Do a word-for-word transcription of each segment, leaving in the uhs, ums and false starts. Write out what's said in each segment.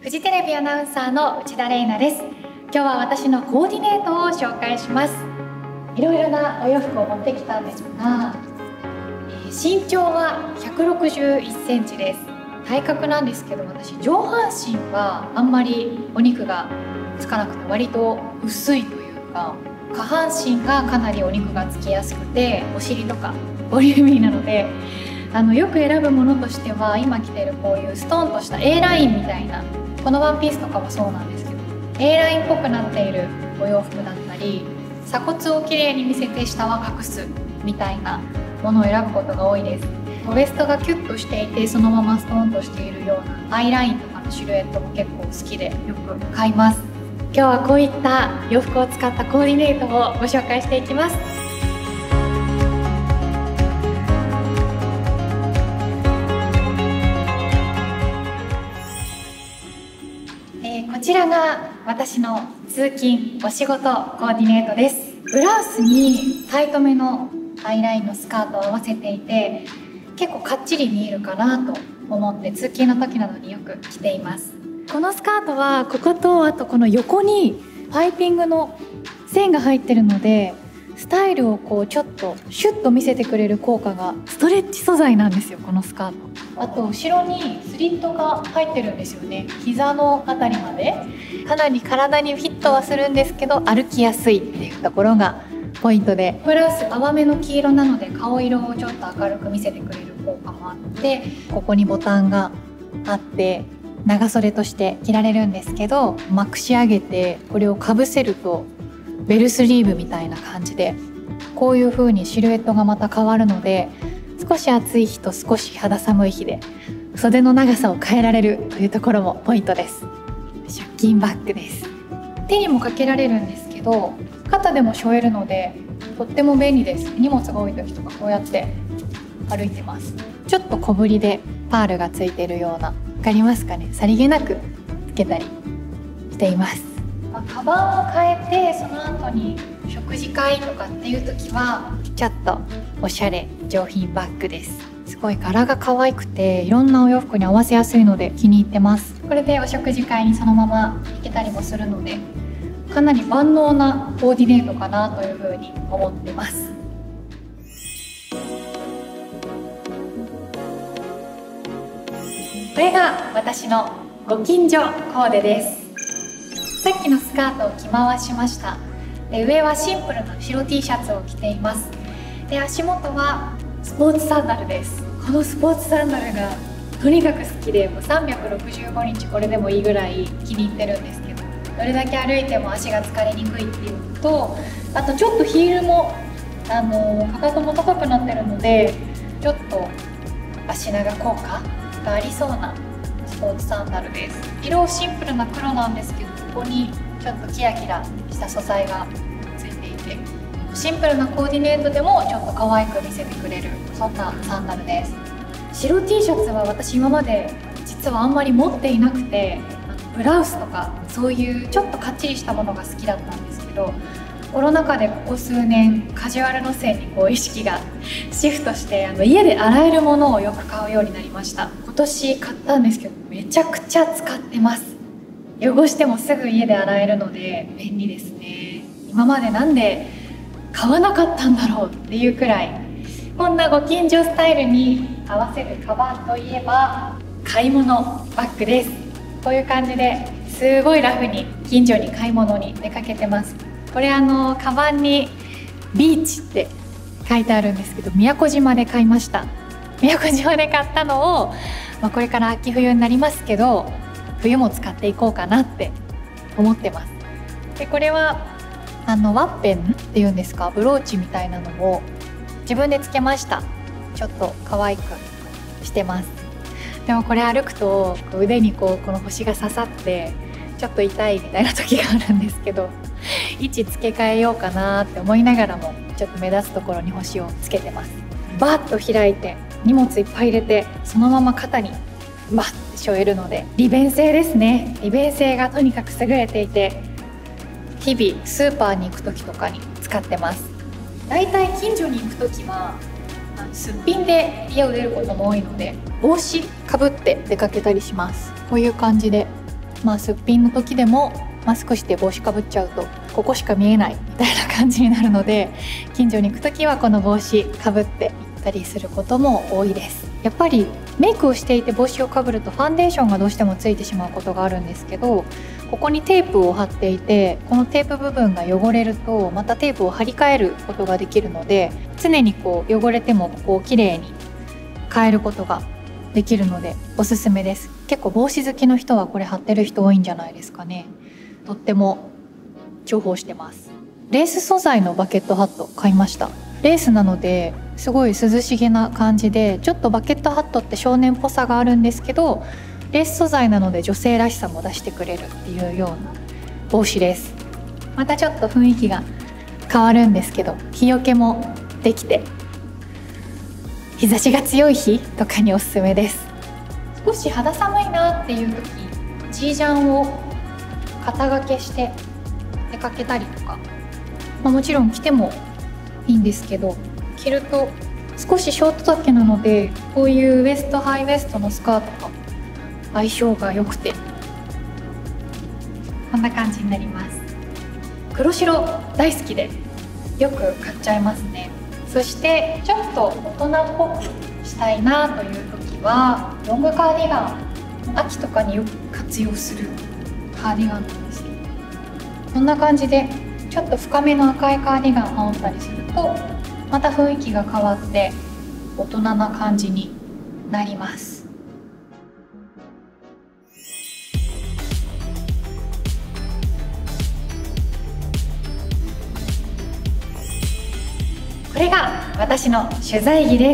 フジテレビアナウンサーの内田玲奈です。今日は私のコーディネートを紹介します。いろいろなお洋服を持ってきたんですが、えー、身長はひゃくろくじゅういちセンチです。体格なんですけど、私上半身はあんまりお肉がつかなくて割と薄いというか、下半身がかなりお肉がつきやすくて、お尻とかボリューミーなので、あのよく選ぶものとしては今着てるこういうストーンとした A ラインみたいな、このワンピースとかもそうなんですけど A ラインっぽくなっているお洋服だったり、鎖骨をきれいに見せて下は隠すみたいなものを選ぶことが多いです。ウエストがキュッとしていてそのままストーンとしているようなアイラインとかのシルエットも結構好きでよく買います。今日はこういった洋服を使ったコーディネートをご紹介していきます。こちらが私の通勤お仕事コーディネートです。ブラウスにタイトめのアイラインのスカートを合わせていて、結構かっちり見えるかなと思って通勤の時などによく着ています。このスカートはこことあとこの横にパイピングの線が入ってるので、スタイルをこうちょっとシュッと見せてくれる効果が、ストレッチ素材なんですよこのスカート。あと後ろにスリットが入ってるんですよね。膝のあたりまでかなり体にフィットはするんですけど、歩きやすいっていうところがポイントで、ブラウス淡めの黄色なので顔色をちょっと明るく見せてくれる効果もあって、ここにボタンがあって長袖として着られるんですけど、まくし上げてこれをかぶせるとベルスリーブみたいな感じで、こういう風にシルエットがまた変わるので、少し暑い日と少し肌寒い日で袖の長さを変えられるというところもポイントです。出勤バッグです。手にもかけられるんですけど、肩でも背負えるのでとっても便利です。荷物が多い時とかこうやって歩いてます。ちょっと小ぶりでパールがついているような、分かりますかね、さりげなくつけたりしています。カバンを変えてその後に食事会とかっていう時はちょっとおしゃれ上品バッグです。すごい柄が可愛くていろんなお洋服に合わせやすいので気に入ってます。これでお食事会にそのまま行けたりもするので、かなり万能なコーディネートかなというふうに思ってます。これが私のご近所コーデです。さっきのスカートを着回しました。で、上はシンプルな白 T シャツを着ています。で、足元はスポーツサンダルです。このスポーツサンダルがとにかく好きで、もうさんびゃくろくじゅうごにちこれでもいいぐらい気に入ってるんですけど、どれだけ歩いても足が疲れにくいっていうのと、あとちょっとヒールもあのかかとも高くなってるので、ちょっと足長効果がありそうなスポーツサンダルです。色シンプルな黒なんですけど、ここにちょっとキラキラした素材がついていて、シンプルなコーディネートでもちょっと可愛く見せてくれる、そんなサンダルです。白 T シャツは私今まで実はあんまり持っていなくて、ブラウスとかそういうちょっとかっちりしたものが好きだったんですけど、コロナ禍でここ数年カジュアル路線にこう意識がシフトして、あの家で洗えるものをよく買うようになりました。今年買ったんですけど、めちゃくちゃ使ってます。汚してもすぐ家で洗えるので便利ですね。今までなんで買わなかったんだろうっていうくらい。こんなご近所スタイルに合わせるカバンといえば買い物バッグです。こういう感じですごいラフに近所に買い物に出かけてます。これあのカバンにビーチって書いてあるんですけど、宮古島で買いました。宮古島で買ったのを、まあ、これから秋冬になりますけど冬も使っていこうかなって思ってます。で、これはあのワッペンっていうんですか、ブローチみたいなのを自分でつけました。ちょっと可愛くしてます。でもこれ歩くと腕にこうこの星が刺さってちょっと痛いみたいな時があるんですけど、位置付け替えようかなって思いながらもちょっと目立つところに星をつけてます。バッと開いて荷物いっぱい入れてそのまま肩にバッて背負えるので利便性ですね。利便性がとにかく優れていて、日々スーパーに行く時とかに使ってます。だいたい近所に行く時はすっぴんで家を出ることも多いので、帽子かぶって出かけたりします。こういう感じでまあすっぴんの時でもマスクして帽子かぶっちゃうとここしか見えないみたいな感じになるので、近所に行く時はこの帽子かぶって行ったりすることも多いです。やっぱりメイクをしていて帽子をかぶるとファンデーションがどうしてもついてしまうことがあるんですけど、ここにテープを貼っていて、このテープ部分が汚れるとまたテープを貼り替えることができるので、常にこう汚れてもここをきれいに変えることができるのでおすすめです。結構帽子好きの人はこれ貼ってる人多いんじゃないですかね。とっても重宝してます。レース素材のバケットハット買いました。レースなのですごい涼しげな感じで、ちょっとバケットハットって少年っぽさがあるんですけど、レース素材なので女性らしさも出してくれるっていうような帽子です。またちょっと雰囲気が変わるんですけど、日よけもできて日差しが強い日とかにおすすめです。少し肌寒いなっていう時、ジージャンを肩掛けして出かけたりとか、まあ、もちろん着てもいいんですけど、着ると少しショート丈なので、こういうウエストハイウエストのスカートが相性が良くて、こんな感じになります。黒白大好きでよく買っちゃいますね。そしてちょっと大人っぽくしたいなという時はロングカーディガン、秋とかによく活用するカーディガンなんですけど、こんな感じでちょっと深めの赤いカーディガン羽織ったりするとまた雰囲気が変わって大人な感じになります。これが私の取材着です。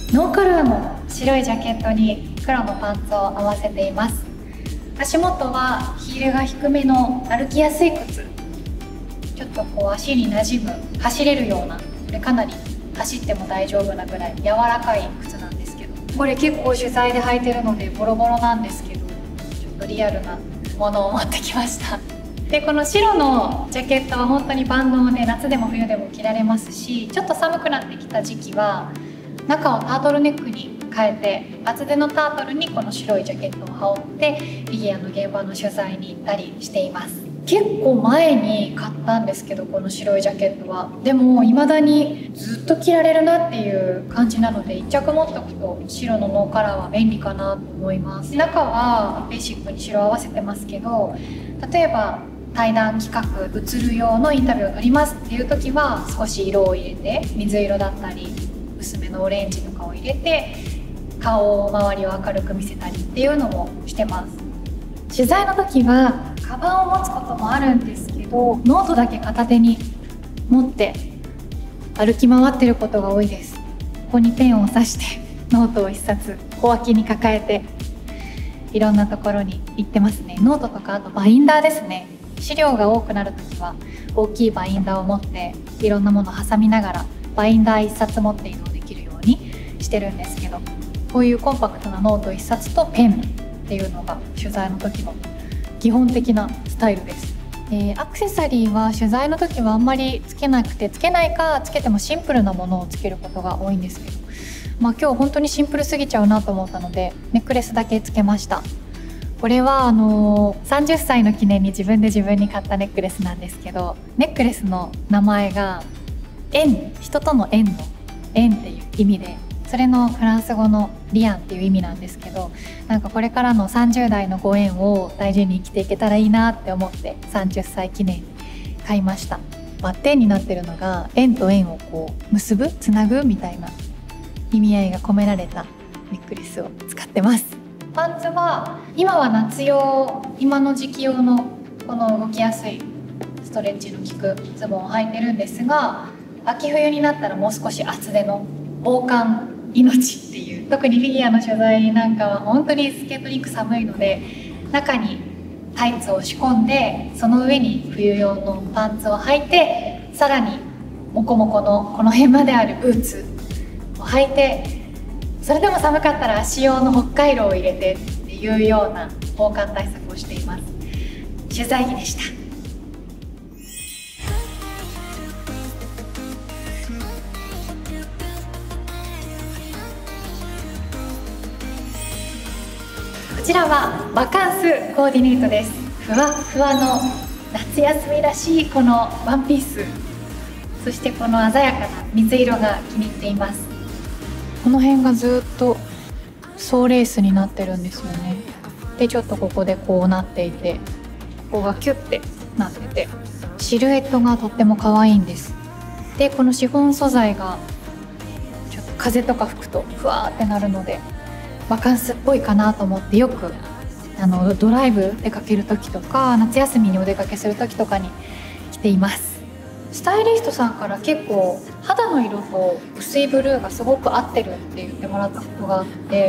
ノーカラーの白いジャケットに黒のパンツを合わせています。足元はヒールが低めの歩きやすい靴、ちょっとこう足に馴染む走れるような、これかなり走っても大丈夫なぐらい柔らかい靴なんですけど、これ結構取材で履いてるのでボロボロなんですけど、ちょっとリアルなものを持ってきました。でこの白のジャケットは本当に万能で夏でも冬でも着られますし、ちょっと寒くなってきた時期は中をタートルネックに変えて、厚手のタートルにこの白いジャケットを羽織ってフィギュアの現場の取材に行ったりしています。結構前に買ったんですけど、この白いジャケットはでも未だにずっと着られるなっていう感じなので、いっ着持っておくと白のノーカラーは便利かなと思います。中はベーシックに白合わせてますけど、例えば対談企画映る用のインタビューを撮りますっていう時は少し色を入れて、水色だったり薄めのオレンジとかを入れて顔周りを明るく見せたりっていうのもしてます。取材の時はカバンを持つこともあるんですけど、ノートだけ片手に持って歩き回ってることが多いです。ここにペンを刺してノートを一冊小脇に抱えていろんなところに行ってますね。ノートとかあとバインダーですね。資料が多くなるときは大きいバインダーを持っていろんなものを挟みながらバインダーいっさつ持って移動できるようにしてるんですけど、こういうコンパクトなノートいっさつとペンっていうのが取材の時の基本的なスタイルです。えー、アクセサリーは取材の時はあんまりつけなくて、つけないかつけてもシンプルなものをつけることが多いんですけど、まあ、今日本当にシンプルすぎちゃうなと思ったのでネックレスだけつけました。これはあのー、さんじゅっさいの記念に自分で自分に買ったネックレスなんですけど、ネックレスの名前が縁、人との縁の縁っていう意味で、それのフランス語のリアンっていう意味なんですけど、なんかこれからのさんじゅう代のご縁を大事に生きていけたらいいなって思ってさんじゅっさい記念に買いました。バッテンになってるのが縁と縁をこう結ぶ、つなぐみたいな意味合いが込められたネックレスを使ってます。パンツは今は夏用、今の時期用のこの動きやすいストレッチの効くズボンを履いてるんですが、秋冬になったらもう少し厚手の防寒命っていう、特にフィギュアの取材なんかは本当にスケートリンク寒いので、中にタイツを仕込んでその上に冬用のパンツを履いて、さらにモコモコのこの辺まであるブーツを履いて、それでも寒かったら足用の北海道を入れてっていうような防寒対策をしています。取材着でした。こちらはバカンスコーディネートです。ふわふわの夏休みらしいこのワンピース、そしてこの鮮やかな水色が気に入っています。この辺がずっとソーレースになってるんですよね。でちょっとここでこうなっていて、ここがキュッてなってて、シルエットがとっても可愛いんです。でこのシフォン素材がちょっと風とか吹くとふわーってなるので、バカンスっぽいかなと思ってよくあのドライブ出かける時とか夏休みにお出かけする時とかに着ています。スタイリストさんから結構肌の色と薄いブルーがすごく合ってるって言ってもらったことがあって、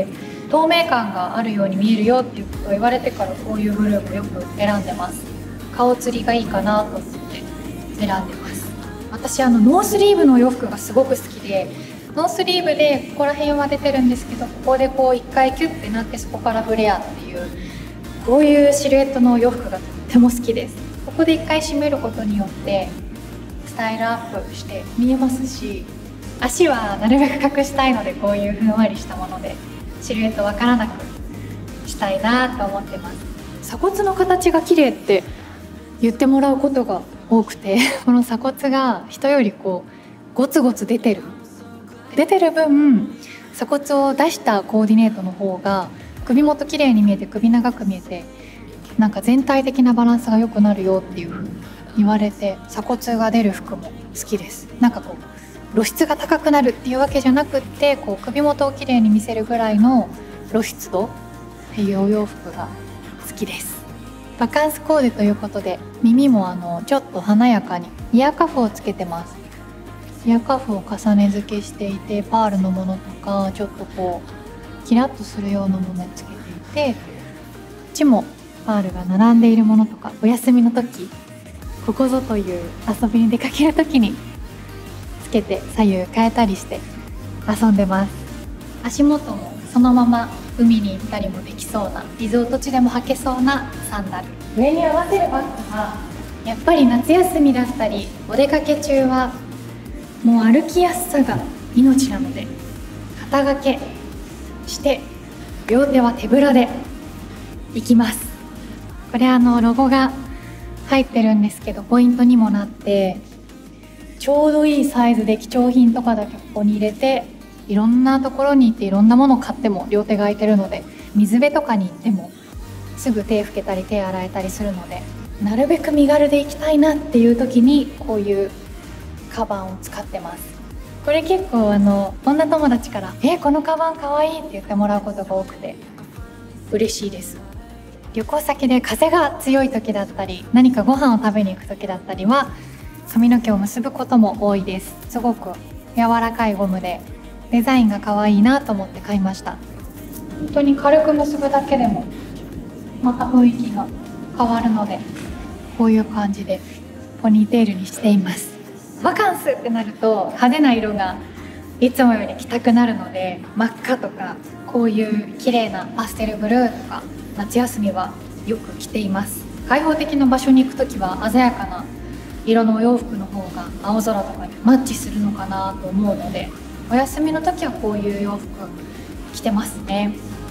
透明感があるように見えるよっていうことを言われてから、こういうブルーもよく選んでます。顔つりがいいかなと思って選んでます。私あのノースリーブのお洋服がすごく好きで、ノースリーブでここら辺は出てるんですけど、ここでこう一回キュッてなってそこからフレアっていう、こういうシルエットのお洋服がとっても好きです。ここで一回締めることによってスタイルアップして見えますし、足はなるべく隠したいので、こういうふんわりしたものでシルエットわからなくしたいなと思ってます。鎖骨の形が綺麗って言ってもらうことが多くて、この鎖骨が人よりこうゴツゴツ出てる出てる分、鎖骨を出したコーディネートの方が首元綺麗に見えて首長く見えて、なんか全体的なバランスが良くなるよっていう風に言われて、鎖骨が出る服も好きです。なんかこう露出が高くなるっていうわけじゃなくって、こう首元を綺麗に見せるぐらいの露出度っていうお洋服が好きです。バカンスコーデということで、耳もあのちょっと華やかにイヤーカフをつけてます。イヤーカフを重ね付けしていて、パールのものとかちょっとこうキラッとするようなものをつけていて、こっちもパールが並んでいるものとか、お休みの時ここぞという遊びに出かける時につけて左右変えたりして遊んでます。足元もそのまま海に行ったりもできそうな、リゾート地でも履けそうなサンダル。上に合わせるバッグはやっぱり夏休みだったりお出かけ中はもう歩きやすさが命なので、肩掛けして両手は手ぶらで行きます。これあのロゴが入ってるんですけど、ポイントにもなって、ちょうどいいサイズで貴重品とかだけここに入れて、いろんなところに行っていろんなものを買っても両手が空いてるので、水辺とかに行ってもすぐ手拭けたり手洗えたりするので、なるべく身軽で行きたいなっていう時にこういうカバンを使ってます。これ結構あの女友達から「えこのカバンかわいい」って言ってもらうことが多くて嬉しいです。旅行先で風が強い時だったり、何かご飯を食べに行く時だったりは髪の毛を結ぶことも多いです。すごく柔らかいゴムでデザインが可愛いなと思って買いました。本当に軽く結ぶだけでもまた雰囲気が変わるので、こういう感じでポニーテールにしています。バカンスってなると派手な色がいつもより着たくなるので、真っ赤とかこういう綺麗なパステルブルーとか夏休みはよく着ています。開放的な場所に行く時は鮮やかな色のお洋服の方が青空とかにマッチするのかなと思うので、お休みの時はこういう洋服着てますね。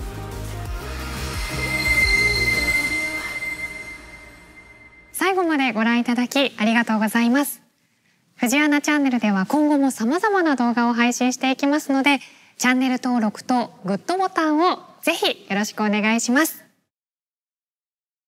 最後までご覧いただきありがとうございます。藤アナチャンネルでは今後も様々な動画を配信していきますので、チャンネル登録とグッドボタンをぜひよろしくお願いします。